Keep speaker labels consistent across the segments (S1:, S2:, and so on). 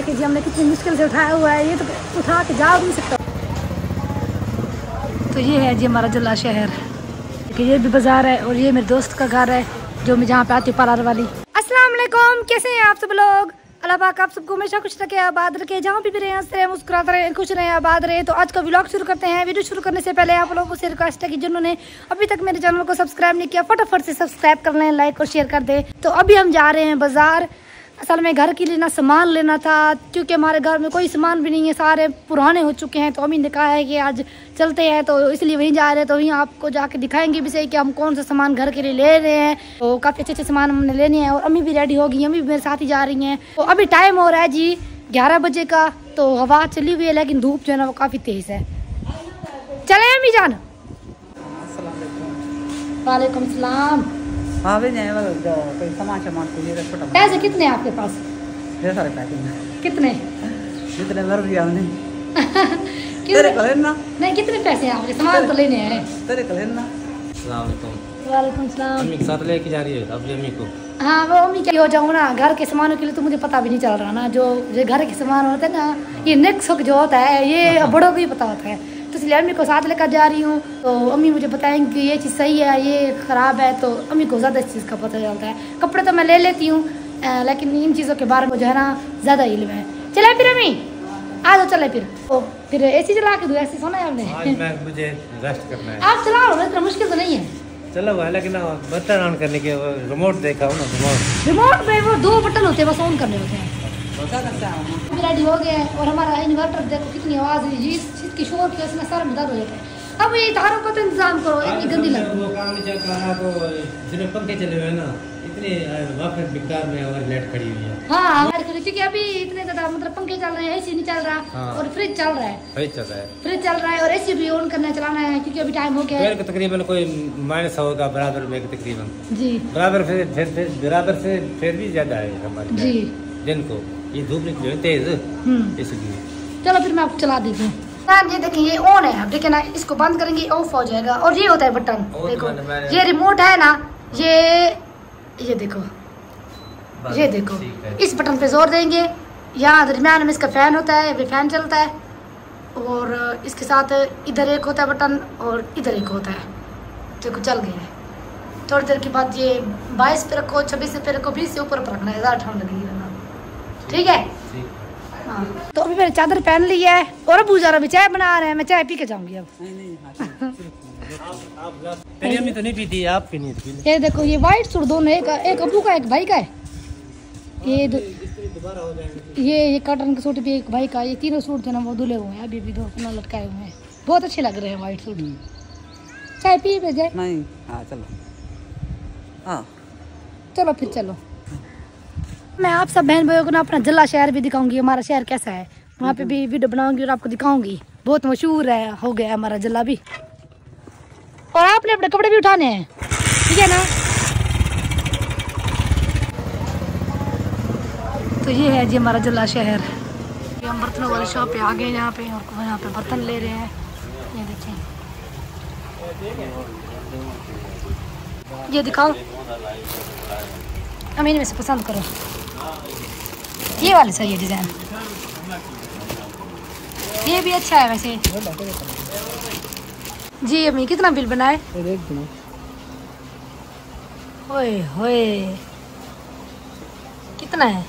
S1: देखिए जी हमने कितनी मुश्किल से उठाया हुआ है, ये तो उठा के जा नहीं सकता। तो ये है जी हमारा जिला शहर, ये भी बाजार है और ये मेरे दोस्त का घर है जो मैं जहाँ पे आती हूँ पार्लर वाली। अस्सलाम वालेकुम, कैसे हैं आप सब लोग? अल्लाह पाक आप सबको हमेशा खुश रखे, आबाद रखे, जहाँ भी रहे हंसते रहे, मुस्कुराते रहे, खुश रहे, आबाद रहे। तो आज का व्लॉग शुरू करते हैं। वीडियो शुरू करने से पहले आप लोगों से रिक्वेस्ट है कि जिन्होंने अभी तक मेरे चैनल को सब्सक्राइब नहीं किया फटाफट से सब्सक्राइब कर लें, लाइक और शेयर कर दें। तो अभी हम जा रहे हैं बाजार। असल में घर के लिए ना सामान लेना था, क्योंकि हमारे घर में कोई सामान भी नहीं है, सारे पुराने हो चुके हैं। तो अम्मी ने कहा है कि आज चलते हैं, तो इसलिए वहीं जा रहे हैं। तो वहीं आपको जाके दिखाएंगे भी सही कि हम कौन सा सामान घर के लिए ले रहे हैं। तो काफ़ी अच्छे अच्छे सामान हमने लेने हैं और अम्मी भी रेडी होगी, अम्मी भी मेरे साथ ही जा रही हैं। तो अभी टाइम हो रहा है जी 11 बजे का। तो हवा चली हुई है लेकिन धूप जो है ना वो काफ़ी तेज़ है। चले अम्मी जान। वालेकुम सलाम।
S2: हाँ भी नहीं कोई सामान छोटा
S1: पैसे कितने हैं आपके पास?
S2: ढेर सारे पैसे।
S1: कितने?
S2: जितने मर दिया हमने।
S1: तेरे
S2: को लेना
S1: नहीं, कितने पैसे हैं आपके? सामान तो लेने हैं।
S2: तेरे को लेना।
S1: वालेकुम सलाम।
S3: अम्मी के साथ लेके जा रही है अपनी अम्मी को।
S1: हाँ वो अम्मी क्या हो जाऊँ ना, घर के सामानों के लिए तो मुझे पता भी नहीं चल रहा ना। जो घर के सामान होते हैं ना, ये नेक्स्ट जो होता है ये बड़ों को ही पता होता है। तो इसलिए अम्मी को साथ लेकर जा रही हूँ। तो अम्मी मुझे बताएंगे कि ये चीज़ सही है, ये ख़राब है। तो अम्मी को ज़्यादा इस चीज़ का पता चलता है। कपड़े तो मैं ले लेती हूँ लेकिन इन चीज़ों के बारे में जो है ना ज़्यादा इल्म है। चले फिर अम्मी आ जाओ, चले फिर एसी चला के दो। ऐसे सोना है हमने।
S3: आज मैं मुझे रेस्ट करना है।
S1: आप चला लो, इतना मुश्किल तो नहीं है।
S3: चलो हुआ लेकिन बटन ऑन करने के रिमोट देखा हूँ ना,
S1: रिमोट पे वो 2 बटन होते हैं, बस ऑन करने होते हैं। रेडी हो गए और हमारा इन्वर्टर देखो कितनी आवाज़ है, जिसकी शोर की उसमें सर में दर्द हो जाता है। अब ये तारों का तो इंतजाम करो, इतनी गंदी लगती है।
S3: वो काम नहीं चल रहा तो जिसमें पंखे चले हुए हैं ना, इतनी वाफिक मिकदार में और लाइट खड़ी हुई है।
S1: हाँ क्योंकि अभी इतने ज़्यादा मतलब पंखे चल रहे हैं, एसी नहीं चल रहा। हाँ। और फ्रिज चल रहा है। फ्रिज चल रहा है और एसी भी ऑन करना चलाना है क्योंकि अभी टाइम हो गया है।
S3: तकरीबन कोई -100 होगा बराबर में तकरीबन
S1: जी,
S3: बराबर से फिर भी ज्यादा है हमारे
S1: जी
S3: दिन को। ये धूप निकली है तेज इसलिए।
S1: चलो फिर मैं आपको चला देती हूँ। ये देखिए ये ऑन है, अब देखिए ना, इसको बंद करेंगे ऑफ हो जाएगा। और ये होता है बटन, देखो ये रिमोट है ना, ये देखो, ये देखो, इस बटन पे जोर देंगे। यहाँ दरम्यान में इसका फैन होता है, फैन चलता है। और इसके साथ इधर एक होता है बटन और इधर एक होता है। देखो चल गया है। थोड़ी देर के बाद ये 22 पे रखो, 26 पे रखो, 20 से ऊपर रखना है, ज़्यादा ठंड लगेगी ना। ठीक है। हाँ तो अभी मैंने चादर पहन ली है और अबू जरा भी चाय बना रहे हैं, मैं चाय पी के जाऊंगी अब।
S3: मेरी अम्मी तो नहीं पीती, आप पीनी थी।
S1: ये देखो ये वाइट सूट दोनों, एक अबू का एक भाई का है। ये कॉटन का सूट भी एक भाई का। ये तीनों सूट जो ना वो धुले हुए हैं, अभी भी 2 अपना लटकाए हुए हैं। बहुत अच्छे लग रहे हैं वाइट सूट। चाय पी पे जाए
S2: नहीं? हाँ चलो। हाँ
S1: चलो फिर चलो। मैं आप सब बहन भाइयों को ना अपना जिला शहर भी दिखाऊंगी, हमारा शहर कैसा है, वहाँ पे भी वीडियो बनाऊंगी और आपको दिखाऊंगी। बहुत मशहूर है, हो गया हमारा जिला भी। और आपने अपने कपड़े भी उठाने हैं, ठीक है ना? तो ये है जी हमारा जिला शहर। हम बर्तनों वाली शॉप पे आ गए यहाँ पे, और यहाँ पे बर्तन ले रहे हैं। ये देखिए, ये दिखाओ अमीन में से पसंद करो। ये वाले सही है डिजाइन, ये भी अच्छा है वैसे। जी अम्मी कितना बिल बनाए? ओए होए कितना है?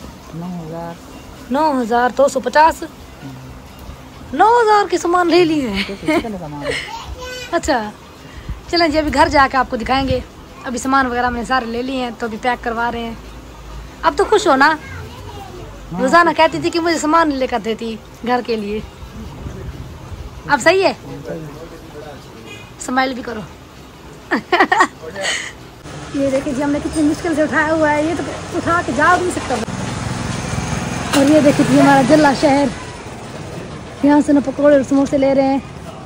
S1: 9,250। 9,000 के सामान ले लिए। अच्छा चलें जी, अभी घर जाके आपको दिखाएंगे। अभी सामान वगैरह हमने सारे ले लिए हैं तो अभी पैक करवा रहे हैं। अब तो खुश हो ना? रोजाना कहती थी कि मुझे सामान लेकर देती घर के लिए, अब सही है? स्माइल भी करो। ये देखिए जी हमने कितनी मुश्किल से उठाया हुआ है, ये तो उठा के जा नहीं सकता। और ये देखिए जी हमारा जिला शहर, यहाँ से ना पकौड़े और समोसे ले रहे हैं।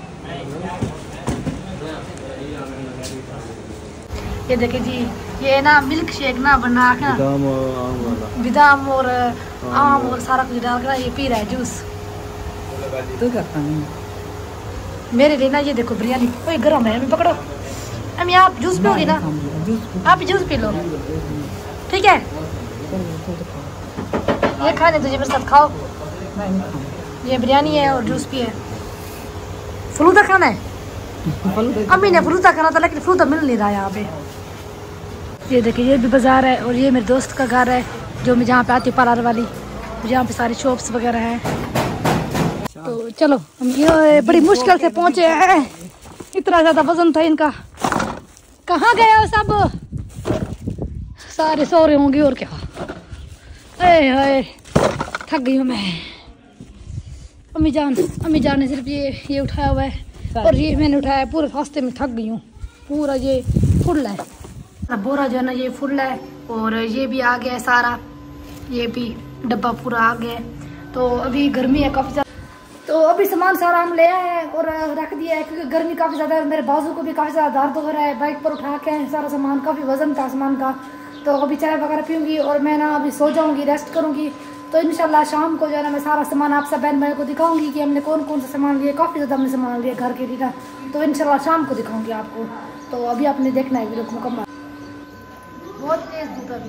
S1: ये देखिए जी ये ना मिल्क शेक ना बना के बादाम और आम और सारा कुछ डाल कर ये पी रहा है जूस।
S2: तो करता नहीं
S1: मेरे लिए ना ये देखो बिरयानी कोई गर्म है, अम्मी पकड़ो। अम्मी आप जूस पियोगी ना? आप भी जूस पी लो, ठीक है? ये खाने तुझे मेरे साथ खाओ।
S2: नहीं खाऊं।
S1: ये बिरयानी है और जूस भी है। फलूदा खाना है? अम्मी ने फलूदा खाना था लेकिन फलूदा मिल नहीं रहा यहाँ पे। ये देखिए ये भी बाजार है और ये मेरे दोस्त का घर है जो मैं जहाँ पे आती हूँ पार्लर वाली, जहाँ पे सारी शॉप्स वगैरह हैं। तो चलो हम ये बड़ी मुश्किल से पहुँचे हैं, इतना ज़्यादा वजन था इनका। कहाँ गए हो सब? सारे सो रहे होंगे और क्या। हाय थक गई हूँ मैं। अम्मी जान ने सिर्फ ये उठाया हुआ है और ये मैंने उठाया। पूरे रास्ते में थक गई हूँ। पूरा ये फुल है, बोरा जो है ना ये फुल है और ये भी आ गया है सारा, ये भी डब्बा पूरा आ गया है। तो अभी गर्मी है काफ़ी ज़्यादा, तो अभी सामान सारा हम ले आए हैं और रख दिया है क्योंकि गर्मी काफ़ी ज़्यादा है। मेरे बाजू को भी काफ़ी ज़्यादा दर्द हो रहा है। बाइक पर उठा के सारा सामान, काफ़ी वजन था सामान का। तो अभी चाय वगैरह पीऊँगी और मैं ना अभी सो जाऊँगी, रेस्ट करूँगी। तो इंशाल्लाह शाम को जो है ना मैं सारा सामान आप सब बहन भाई को दिखाऊंगी कि हमने कौन कौन सा सामान लिया। काफ़ी ज़्यादा हमने सामान लिया घर के लिए, तो इंशाल्लाह शाम को दिखाऊंगी आपको। तो अभी आपने देखना है वीडियो मुकम्मल। बहुत तेज धूप है अभी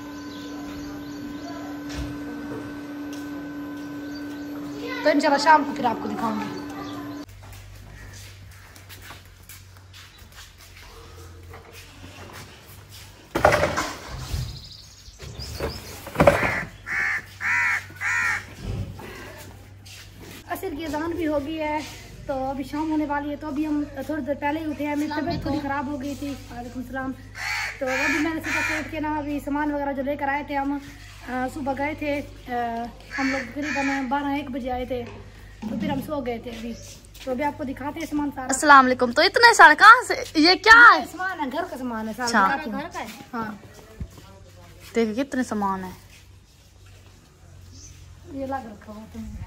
S1: तो इंशाल्लाह शाम को फिर आपको दिखाऊंगी। असर की अज़ान भी हो गई है तो अभी शाम होने वाली है। तो अभी हम थोड़ी देर पहले ही उठे हैं, मेरी तबीयत थोड़ी ख़राब हो गई थी। वालेकुम सलाम। तो अभी मैंने सुबह उठ के ना अभी सामान वगैरह जो लेकर आए थे हम, सुबह गए थे हम लोग करीबन 12-1 बजे आए थे, तो फिर हम सो गए थे। अभी तो अभी आपको दिखाते हैं सामान सारा।
S4: अस्सलाम वालेकुम। तो इतने सारे कहाँ से, ये क्या है?
S1: सामान है, घर का सामान है सारा। घर का है? हाँ
S4: देखिए कितने सामान है।
S1: ये लग रखा हुआ तुमने।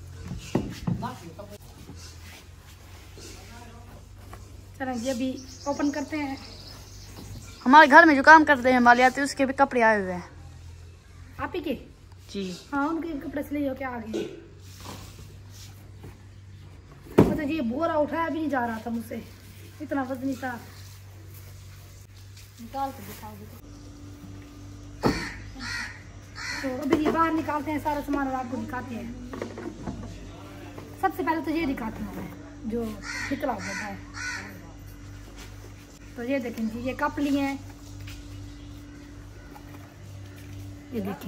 S1: चलें जी अभी ओपन करते हैं।
S4: हमारे घर में जो काम करते हैं माली आती है उसके भी कपड़े आए हुए हैं।
S1: आप ही के?
S4: जी
S1: हाँ उनके कपड़े सिले हो क्या आ गए। मतलब ये बोरा उठाया भी नहीं जा रहा था मुझसे, इतना वजनी था। निकाल कर दिखाओगे तो अभी ये बाहर निकालते हैं सारा सामान और आपको दिखाते हैं। सबसे पहले तो ये दिखाती हूँ मैं जो निकला हुआ है। तो ये देखें जी, ये कप लिए हैं, ये देखें।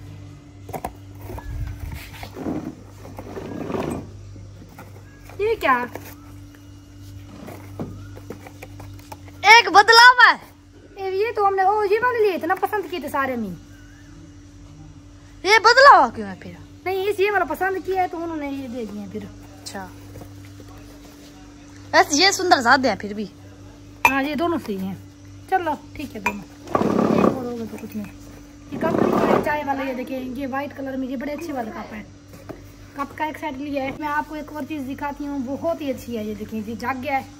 S1: ये क्या?
S4: एक बदलाव है।
S1: ये तो हमने ये वाले लिए थे ना, पसंद किए थे सारे में।
S4: ये बदलाव क्यों है फिर?
S1: नहीं इस ये वाला पसंद किया है तो उन्होंने ये दे दिए फिर।
S4: अच्छा ऐसे ये सुंदर ज्यादा है फिर भी।
S1: हाँ ये दोनों सही हैं। चलो ठीक है दोनों, एक और होगा तो कुछ नहीं। ये कप है चाय वाला, ये देखिए ये वाइट कलर में, ये बड़े अच्छे वाला कप है। कप का एक सेट लिया है। मैं आपको एक और चीज दिखाती हूँ, बहुत ही अच्छी है। ये देखिए ये जग गया है।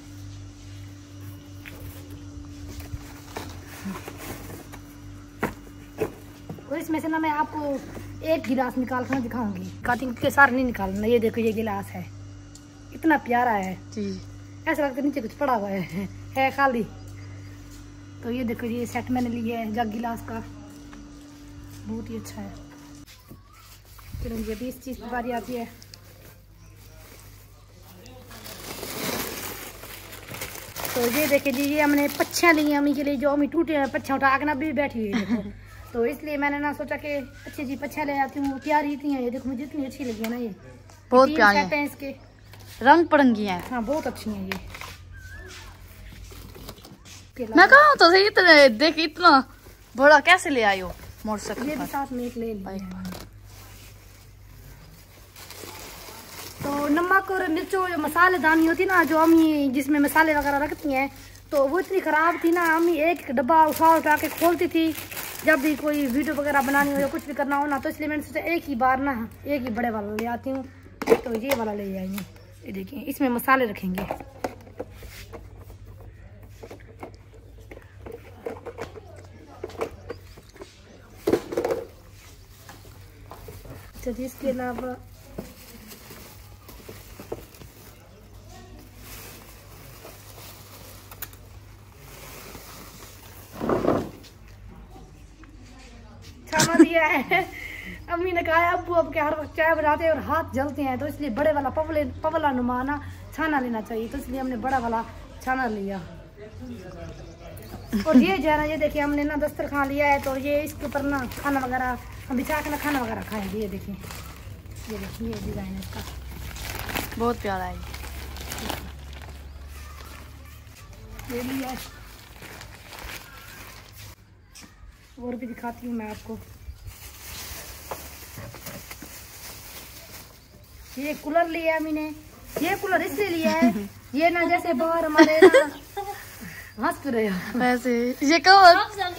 S1: और इसमें से ना मैं आपको एक गिलास निकाल कर दिखाऊंगी, क्योंकि सारे नहीं निकालना। ये देखो ये गिलास है, इतना प्यारा है
S4: जी।
S1: ऐसा लगता है नीचे कुछ पड़ा हुआ है खाली। तो ये देखो ये सेट मैंने लिया है जग गिलास का, बहुत ही अच्छा है। चलो ये भी इस चीज़ की बारी आती है। तो ये देखिए जी, ये हमने पच्छियाँ ली हैं अम्मी के लिए, जो अम्मी टूटे पच्छा उठा के ना भी बैठी हुई है देखो। तो इसलिए मैंने ना सोचा कि अच्छी जी पच्छियाँ ले आती हूँ। प्यारी इतनी है, ये देखो मुझे इतनी अच्छी लगी है ना। ये
S4: बहुत प्यारी
S1: है इसके,
S4: रंग पड़ंगी है।
S1: हाँ बहुत अच्छी है ये।
S4: मैं कहा तो सही, इतने देख इतना बड़ा कैसे ले आई हो मोटरसाइकिल
S1: ये भी
S4: पर?
S1: साथ में एक ले लिया। तो नमक और मिर्चों जो मसालेदानी होती ना, जो अम्मी जिसमें मसाले वगैरह रखती हैं, तो वो इतनी ख़राब थी ना। अम्मी एक डब्बा उठा के खोलती थी जब भी कोई वीडियो वगैरह बनानी हो या कुछ भी करना हो ना। तो इसलिए मैंने सोचा एक ही बार ना एक ही बड़े वाला ले आती हूँ। तो ये वाला ले आएंगे। ये देखिए इसमें मसाले रखेंगे। चलिए इसके अलावा दिया है। अब अम्मी ने कहा अब्बू अब के हर वक्त चाय बनाते हैं और हाथ जलते हैं, तो इसलिए बड़े वाला पवला नुमाना छाना लेना चाहिए, तो इसलिए हमने बड़ा वाला छाना लिया। और ये जो है ना, ये देखिए हमने ना दस्तरखान लिया है, तो ये इसके ऊपर ना खाना वगैरह हम बिछा के ना खाना वगैरह खाएंगे। ये देखिए, ये देखिए, ये डिजाइन है इसका,
S4: बहुत प्यारा है
S1: ये लिया है। और भी दिखाती हूँ मैं आपको। ये कूलर लिया है मैंने, ये कूलर इसलिए लिया है, ये ना जैसे बाहर हमारे ना हंस रहे हो
S4: वैसे ये कवर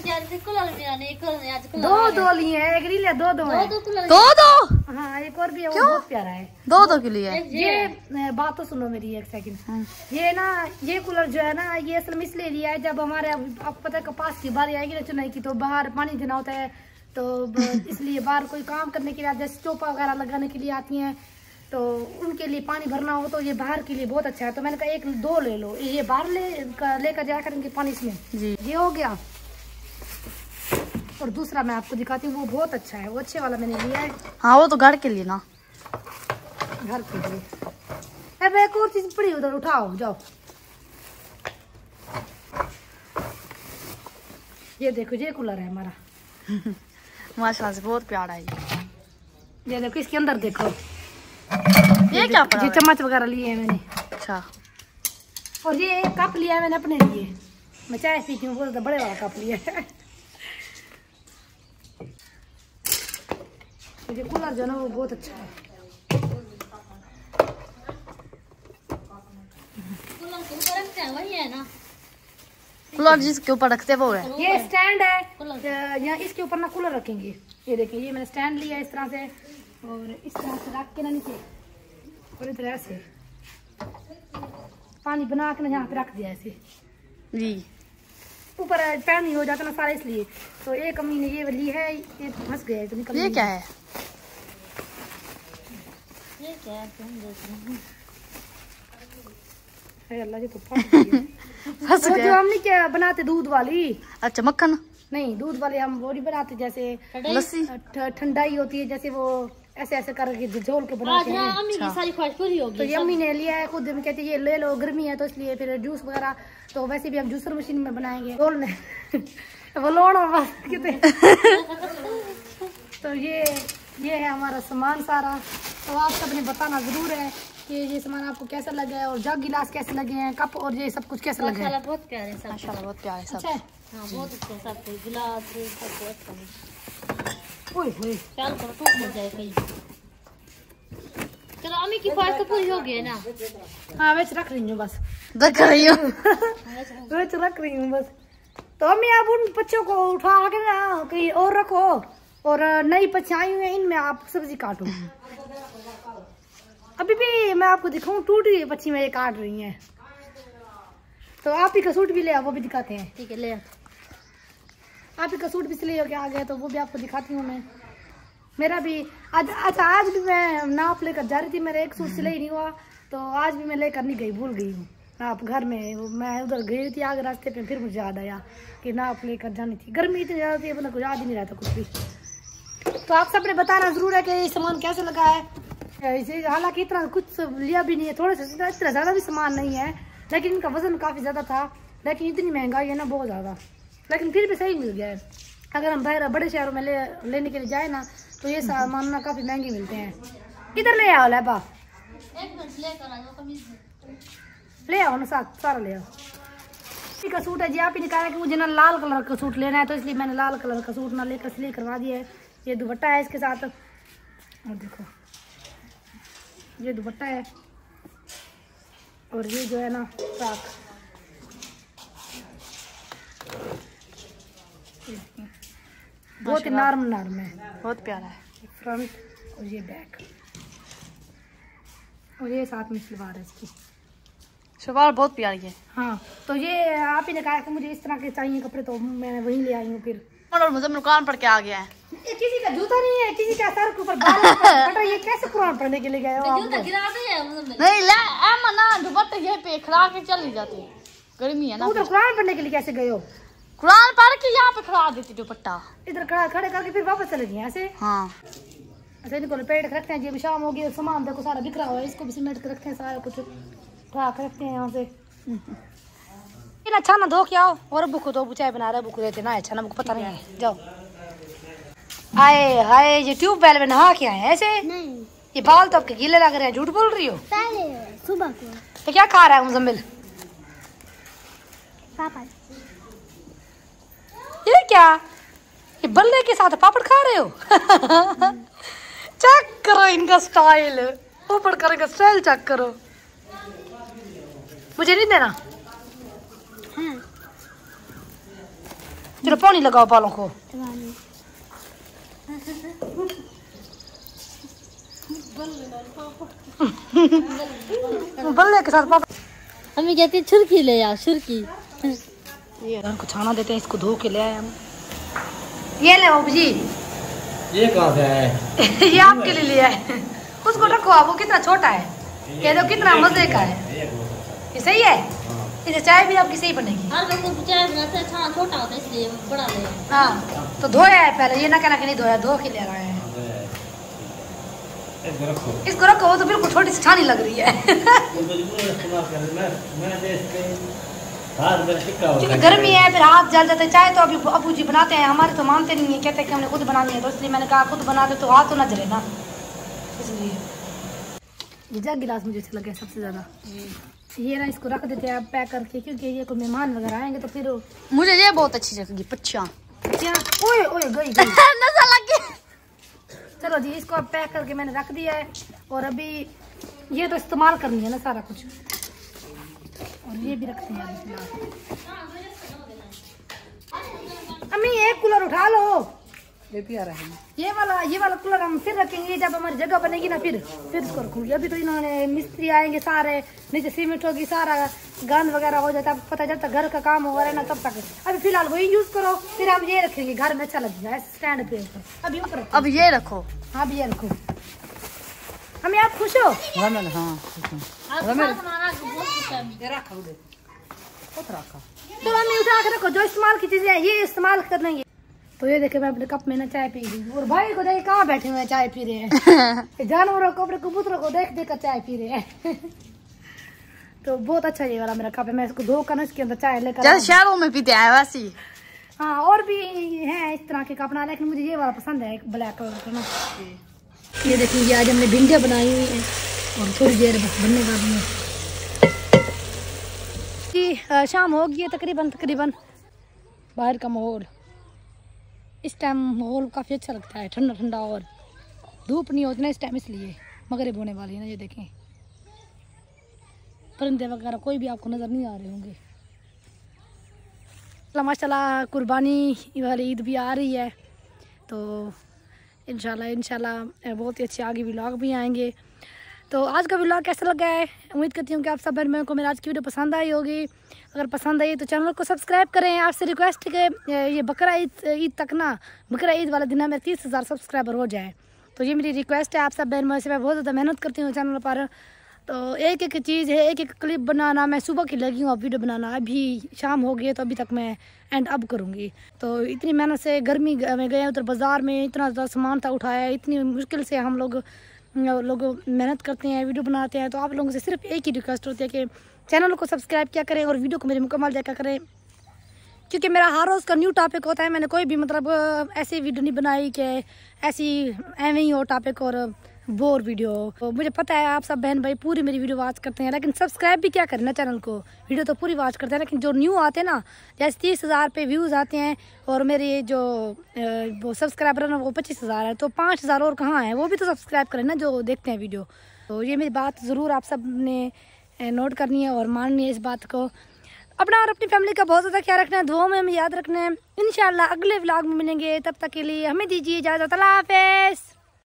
S1: दो लिए हैं, एक नहीं लिया, दो है।
S4: दो
S1: हाँ एक और भी है, वो बहुत प्यारा है।
S4: दो के लिए
S1: ये बात तो सुनो मेरी एक सेकंड। ये ना ये कूलर जो है ना, ये असल में इसलिए लिया है, जब हमारे आपको पता है कपास की बारी आएगी ना चुनाई की, तो बाहर पानी देना होता है, तो इसलिए बाहर कोई काम करने के लिए जैसे चोपा वगैरह लगाने के लिए आती हैं, तो उनके लिए पानी भरना हो तो ये बाहर के लिए बहुत अच्छा है। तो मैंने कहा एक दो ले लो, ये बाहर लेकर जाया करेंगे पानी इसमें जी। ये हो गया। और दूसरा मैं आपको दिखाती हूँ, वो बहुत अच्छा है, वो अच्छे वाला मैंने लिया है।
S4: हाँ वो तो घर के लिए ना,
S1: घर के लिए। अब एक और चीज पड़ी उधर, उठाओ जाओ। ये देखो, ये कूलर है हमारा
S4: माशाल्लाह से बहुत प्यारा है।
S1: ये देखो, इसके अंदर देखो,
S4: ये क्या पड़ा
S1: ये चम्मच वगैरह लिए हैं मैंने।
S4: अच्छा,
S1: और ये कप लिया है मैंने अपने लिए, मैं चाय पीती हूँ, बोलता बड़े वाला कप लिया है। ये कूलर जो है ना, वो बहुत अच्छा है।
S5: वही है ना,
S4: कूलर जिसके ऊपर रखते वो है।
S1: ये स्टैंड है, यहाँ इसके ऊपर ना कूलर रखेंगे। ये देखिए, ये मैंने स्टैंड लिया इस तरह से, और इस तरह से रख के ना नीचे, और इस तरह से पानी बना के ना यहाँ पे रख दिया ऐसे
S4: जी।
S1: ऊपर पानी हो जाता ना सारा, इसलिए। तो एक अम्मी ने ये ली है, ये फंस गया है तो निकल।
S4: ये क्या है?
S5: ये क्या है, तुम देख रहे
S1: है अल्लाह, ये तो फंस गई।
S4: फंस
S1: वो
S4: गया।
S1: जो हमने क्या बनाते दूध वाली,
S4: अच्छा मक्खन
S1: नहीं दूध वाले हम वो नहीं बनाते, जैसे
S4: लस्सी
S1: ठंडाई होती है, जैसे वो ऐसे ऐसे करके झोल के बनाते हैं।
S5: अम्मी की सारी ख्वाहिश पूरी होगी।
S1: तो ये अम्मी ने लिया है खुद, हम कहते हैं ये ले लो, गर्मी है तो इसलिए, फिर जूस वगैरह तो वैसे भी हम जूसर मशीन में बनाएंगे, रोलने वो लोड़ा बस कितने। तो ये है हमारा सामान सारा। तो आप सबने बताना जरूर है कि ये सामान आपको कैसा लगा है, और जग गिलास कैसे लगे हैं, कप और ये सब कुछ कैसा लगा है।
S5: बहुत प्यारे सब,
S4: माशाल्लाह बहुत प्यारे सब।
S1: अच्छा है।
S5: हाँ बहुत अच्छे सब, गिलास सब बहुत अच्छा।
S1: ओए होए,
S5: ख्याल करो टूट न जाए कहीं। चलो अम्मी की ख्वाहिश तो पूरी हो गई है ना।
S1: हाँ वैसे रख रही हूँ बस,
S4: देख रही हूँ।
S1: वैसे रख रही हूँ बस। तो अम्मी आप उन बच्चों को उठा के ना कहीं और रखो, और नई पच्ची आई हुई है, इनमें आप सब्जी काटो। अभी भी मैं आपको दिखाऊं, टूट रही है पच्ची में, ये काट रही है। तो आप ही का सूट भी ले आओ, वो भी दिखाते हैं।
S5: ठीक है ले।
S1: आप ही का सूट भी सिले होके आ गया, तो वो भी आपको दिखाती हूँ मैं। मेरा भी आज भी मैं नाप लेकर जा रही थी, मेरा एक सूट सिले ही नहीं हुआ, तो आज भी मैं लेकर नहीं गई, भूल गई हूँ नाप घर में। मैं उधर गई थी आगे रास्ते पे, फिर मुझे याद आया कि नाप लेकर जानी थी। गर्मी इतनी ज़्यादा थी, मतलब कुछ याद ही नहीं रहता कुछ भी। तो आप सबने बताना जरूर है कि ये सामान कैसे लगा है। इसे हालांकि इतना कुछ लिया भी नहीं है, थोड़ा सा इतना ज़्यादा भी सामान नहीं है, लेकिन इनका वजन काफ़ी ज़्यादा था। लेकिन इतनी महंगाई है ना, बहुत ज़्यादा, लेकिन फिर भी सही मिल गया है। अगर हम बाहर बड़े शहरों में लेने के लिए जाए ना, तो ये सामान ना काफ़ी महंगे मिलते हैं। किधर ले आओ लैबा,
S5: एक मिनट लेकर आ जाओ, कमीज
S1: ले आओ ना, सारा ले आओ। इसी का सूट है जी, आप ही ने कहा कि मुझे ना लाल कलर का सूट लेना है, तो इसलिए मैंने लाल कलर का सूट ना लेकर सिलाई करवा दिया है। ये दुपट्टा है इसके साथ, और देखो ये दुपट्टा है, और ये जो है ना फ्रॉक, बहुत ही नरम है,
S4: बहुत प्यारा है।
S1: फ्रंट और ये बैक, और ये साथ में सलवार है इसकी।
S4: सलवार बहुत प्यारी है।
S1: हाँ तो ये आप ही ने कहा कि मुझे इस तरह के चाहिए कपड़े, तो मैं वहीं ले आई हूँ। फिर
S4: और मुझे दुकान पढ़ के आ गया है।
S1: ये किसी का जूता नहीं है, किसी का सर के ऊपर बाल है। ये कैसे कुरान पढ़ने के लिए गए हो आप?
S5: जूता गिरा दे यार,
S4: नहीं ले एम ना दुपट्टे ये पे खड़ा के चली जाती है, गर्मी है ना।
S1: उधर कुरान पढ़ने के लिए कैसे गए हो?
S4: कुरान पढ़ के यहाँ पे खड़ा देती दुपट्टा,
S1: इधर खड़े करके फिर वापस चले गए ऐसे।
S4: हाँ
S1: ऐसे इनको लपेट के रखते हैं। ये भी शाम होगी और सामान देखो सारा बिखरा हुआ है, इसको भी सिमेट के रखते हैं, सारा कुछ उठा के रखते हैं यहाँ से। अच्छा ना धो के आओ और अबू को तो चाय बना रहे, अबू को देते ना अच्छा ना, पता नहीं है। जाओ। आए हाय, ये ट्यूबवेल में नहा के आए ऐसे?
S5: नहीं,
S1: ये बाल तो आपके गीले लग रहे हैं, झूठ बोल रही हो।
S5: पहले सुबह को
S1: तो क्या खा रहा है मुजम्मिल?
S5: पापा
S1: ये क्या, ये बल्ले के साथ पापड़ खा रहे हो? चेक करो इनका स्टाइल, ऊपर करेगा स्टाइल, चेक करो। मुझे नहीं देना।
S5: हाँ
S1: चलो पानी लगाओ बालों को। बल्ले के साथ पापड़।
S5: हमें कहती छुरकी ले आओ, छुरकी।
S1: ये को छाना देते हैं, इसको धो के ले आए हम। ये ले बाबू जी।
S3: ये कहाँ से है?
S1: ये आपके लिए लिया है। उसको रखो आप, वो कितना छोटा है, कह दो कितना मजे का है। ये सही है, इसे चाय भी आपकी सही बनेगी।
S5: हर वक्त तो चाय बनाते हैं, छाना छोटा होता है इसलिए बड़ा ले।
S1: हाँ तो धोया है पहले, ये ना कहना कि नहीं धोया, धो के ले रहे हैं। इसको रखो, वो तो बिल्कुल छोटी सी छानी लग रही है। क्योंकि गर्मी है, फिर हाथ जल जाते हैं। चाय तो अभी अबू जी बनाते हैं, हमारे तो मानते नहीं है, कहते हैं कि हमने खुद बनानी है, तो इसलिए मैंने कहा खुद बना दे तो हाथ तो न जले ना, इसलिए। ये जग गिलास मुझे अच्छा लगा सबसे ज्यादा। ये ना इसको रख देते हैं आप पैक करके, क्योंकि ये कोई मेहमान वगैरह आएंगे तो फिर।
S4: मुझे ये बहुत अच्छी लगी, पच्छियाँ।
S1: ओए ओए गई गई।
S4: नजर लगी।
S1: चलो जी, इसको अब पैक करके मैंने रख दिया है, और अभी ये तो इस्तेमाल करनी है ना सारा कुछ, और ये भी रखते हैं अम्मी। एक कूलर उठा लो,
S2: ये भी आ रहा है।
S1: ये वाला कूलर हम फिर रखेंगे जब हमारी जगह बनेगी ना, फिर इसको रखूंगी। अभी तो इन्होंने मिस्त्री आएंगे सारे, नीचे सीमेंट होगी, सारा गंद वगैरह हो जाता है, पता चलता घर का काम हो रहा है ना, तब तक अभी फिलहाल वही यूज करो, फिर हम ये रखेंगे, घर में अच्छा लगेगा स्टैंड पे ऊपर। अभी ऊपर
S4: अब ये रखो।
S1: हाँ भी ये रखो। हमें आप खुश हो?
S2: हाँ
S1: तो हमें उठा के रखो, जो इस्तेमाल की चीजें हैं ये इस्तेमाल कर लेंगे। तो ये देखे मैं अपने कप में ना चाय पी रही हूँ, और भाई को देखे कहाँ बैठे हुए हैं चाय पी रहे हैं। जानवरों को, अपने कबूतरों को देख देख कर चाय पी रहे हैं। तो बहुत अच्छा ये वाला मेरा कप है, मैं इसको धोकर ना इसके अंदर चाय लेकर।
S4: जैसे शहरों में पीते हैं वैसी।
S1: हाँ और भी है इस तरह के कप ना, लेकिन मुझे ये वाला पसंद है, ब्लैक कलर का ना। ये देखिए आज हमने भिंडियाँ बनाई हुई है, और थोड़ी देर बस बनने वाली है जी। शाम हो गई है तकरीबन। बाहर का माहौल इस टाइम माहौल काफ़ी अच्छा लगता है, ठंडा ठंडा, और धूप नहीं होती ना इस टाइम, इसलिए मगरिब होने वाली है ना। ये देखें परिंदे वगैरह कोई भी आपको नज़र नहीं आ रहे होंगे। माशाल्लाह कुर्बानी वाली ईद भी आ रही है, तो इंशाल्लाह बहुत ही अच्छे आगे व्लॉग भी आएंगे। तो आज का व्लॉग कैसा लगा है, उम्मीद करती हूँ कि आप सब बहन को मेरी आज की वीडियो पसंद आई होगी। अगर पसंद आई तो चैनल को सब्सक्राइब करें। आपसे रिक्वेस्ट है कि ये बकरा ईद तक ना, बकरा ईद वाले दिन मेरे 30,000 सब्सक्राइबर हो जाए, तो ये मेरी रिक्वेस्ट है आप सब बहन से। मैं बहुत ज़्यादा मेहनत करती हूँ चैनल पर, तो एक एक चीज़ है, एक एक क्लिप बनाना। मैं सुबह की लगी हूँ अब वीडियो बनाना, अभी शाम हो गई है तो अभी तक मैं एंड अब करूँगी। तो इतनी मेहनत से गर्मी में गए उधर बाज़ार में, इतना ज़्यादा सामान था उठाया, इतनी मुश्किल से हम लोग मेहनत करते हैं, वीडियो बनाते हैं। तो आप लोगों से सिर्फ एक ही रिक्वेस्ट होती है कि चैनल को सब्सक्राइब क्या करें और वीडियो को मेरे मुकम्मल देखा करें, क्योंकि मेरा हर रोज़ का न्यू टॉपिक होता है। मैंने कोई भी मतलब ऐसी वीडियो नहीं बनाई कि ऐसी एवं ही हो टॉपिक और बोर वीडियो। तो मुझे पता है आप सब बहन भाई पूरी मेरी वीडियो वॉच करते हैं, लेकिन सब्सक्राइब भी क्या करना चैनल को, वीडियो तो पूरी वॉच करते हैं, लेकिन जो न्यू आते हैं ना, जैसे 30,000 पे व्यूज़ आते हैं और मेरे जो वो सब्सक्राइबर है ना वो 25,000 है, तो 5,000 और कहाँ है, वो भी तो सब्सक्राइब करें ना जो देखते हैं वीडियो। तो ये मेरी बात ज़रूर आप सब ने नोट करनी है और माननी है इस बात को। अपना और अपनी फैमिली का बहुत ज़्यादा ख्याल रखना है, दुआओं में हमें याद रखना है। इंशाल्लाह अगले व्लॉग में मिलेंगे, तब तक के लिए हमें दीजिए इजाज़त। अल्लाह हाफ़िज़।